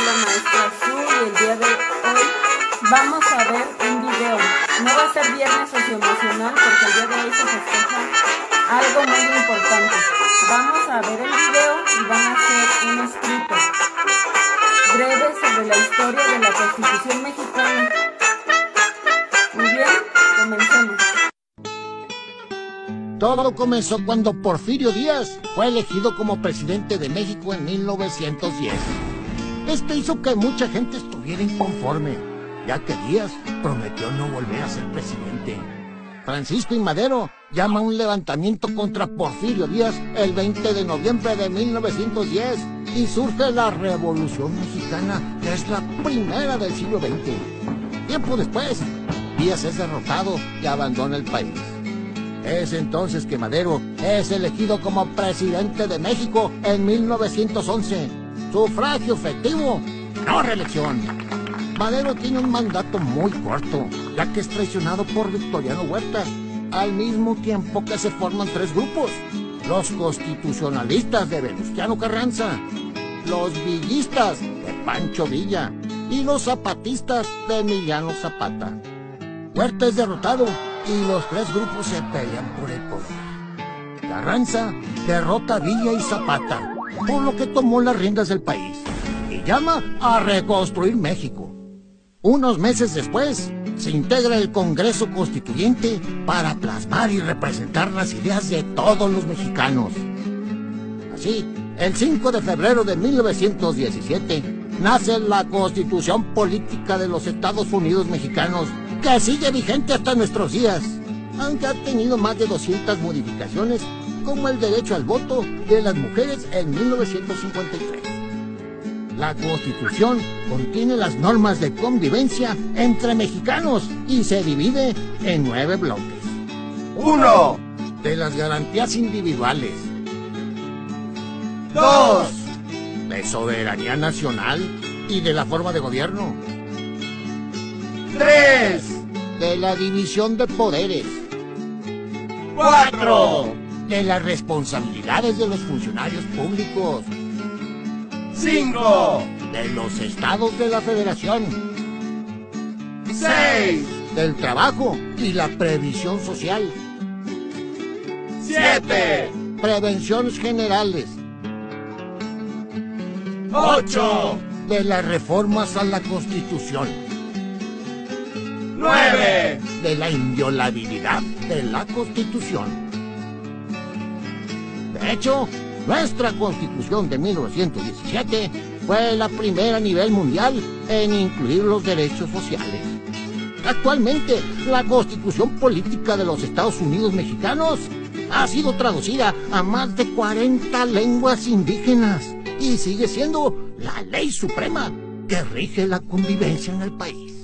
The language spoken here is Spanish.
la maestra Su y el día de hoy vamos a ver un video. No va a ser viernes socioemocional porque el día de hoy se festeja algo muy importante. Vamos a ver el video y van a hacer un escrito breve sobre la historia de la Constitución mexicana. Muy bien, comencemos. Todo comenzó cuando Porfirio Díaz fue elegido como presidente de México en 1910. Este hizo que mucha gente estuviera inconforme, ya que Díaz prometió no volver a ser presidente. Francisco I. Madero llama a un levantamiento contra Porfirio Díaz el 20 de noviembre de 1910 y surge la Revolución Mexicana, que es la primera del siglo XX. Tiempo después, Díaz es derrotado y abandona el país. Es entonces que Madero es elegido como presidente de México en 1911. Sufragio efectivo, no reelección. Madero tiene un mandato muy corto, ya que es traicionado por Victoriano Huerta, al mismo tiempo que se forman tres grupos: los constitucionalistas de Venustiano Carranza, los villistas de Pancho Villa y los zapatistas de Emiliano Zapata. Huerta es derrotado y los tres grupos se pelean por el poder. Carranza derrota a Villa y Zapata, por lo que tomó las riendas del país y llama a reconstruir México. Unos meses después, se integra el Congreso Constituyente para plasmar y representar las ideas de todos los mexicanos. Así, el 5 de febrero de 1917, nace la Constitución Política de los Estados Unidos Mexicanos, que sigue vigente hasta nuestros días, aunque ha tenido más de 200 modificaciones, como el derecho al voto de las mujeres en 1953. La Constitución contiene las normas de convivencia entre mexicanos y se divide en 9 bloques. 1. De las garantías individuales. 2. De soberanía nacional y de la forma de gobierno. 3. De la división de poderes. 4. De las responsabilidades de los funcionarios públicos. 5. De los estados de la federación. 6. Del trabajo y la previsión social. 7. Prevenciones generales. 8. De las reformas a la Constitución. 9. De la inviolabilidad de la Constitución. De hecho, nuestra Constitución de 1917 fue la primera a nivel mundial en incluir los derechos sociales. Actualmente, la Constitución Política de los Estados Unidos Mexicanos ha sido traducida a más de 40 lenguas indígenas y sigue siendo la ley suprema que rige la convivencia en el país.